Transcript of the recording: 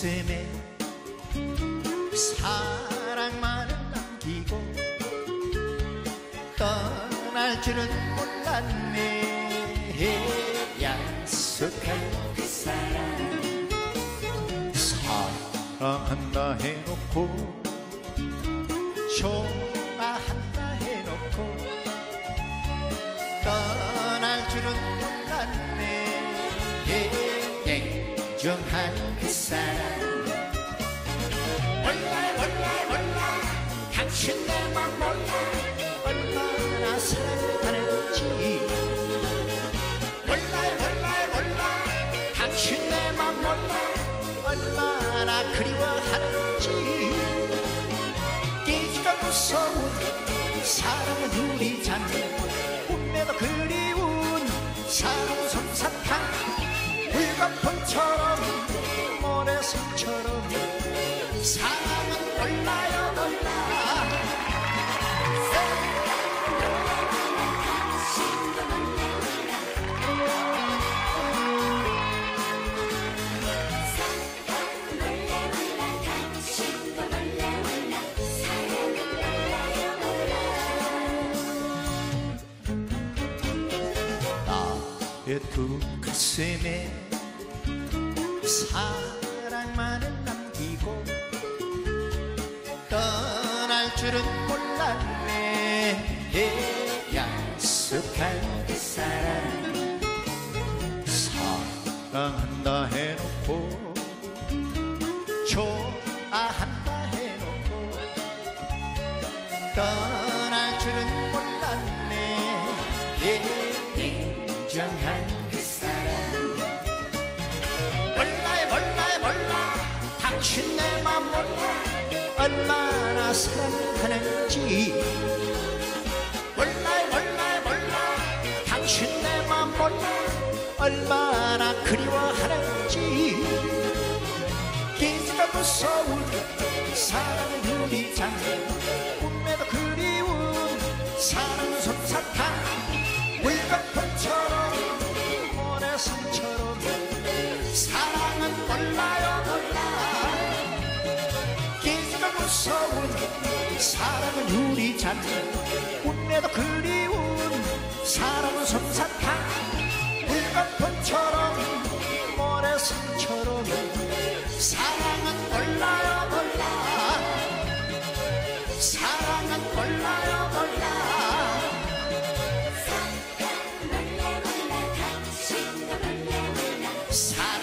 가슴에 사랑만을 남기고 떠날 줄은 몰랐네. 약속한 그 사람 사랑한다 해놓고 좋아한다 해놓고 떠날 줄은 몰랐네. 냉정한 그 사람 몰라 몰라 몰라 당신 내 맘 몰라 얼마나 사랑하는지 몰라 몰라 몰라 당신 내 맘 몰라 얼마나 그리워하는지. 깨지가 무서운 사랑은 우리 자매 꿈에도 그리운 사랑은 솜사탕 물거품처럼 모래성처럼 사랑은 몰라요 몰라. 나의 두 가슴에 사랑만을 남기고 떠날 줄은 몰랐네. 약속한 그 사람 사랑한다 해놓고 좋아한다 해놓고 떠날 줄은 몰랐네. 냉정한 그 사람 몰라요 몰라요 몰라 당신 내 맘 몰라 얼마나 사랑하는지 몰라요 몰라요 몰라 당신 내 맘 몰라 얼마나 그리워하는지. 깨지가 무서운 사랑은 우리 자매 꿈에도 그리운 사랑은 솜사탕 물거품처럼 모래성처럼 사랑은 몰라요 몰라. 깨지가 무서운 사랑은 우리 자매 꿈에도 그리운 사랑은 솜사탕 물거품처럼 모래성처럼 사랑은 몰라요 몰라. 사랑은 몰라요 몰라. 사랑은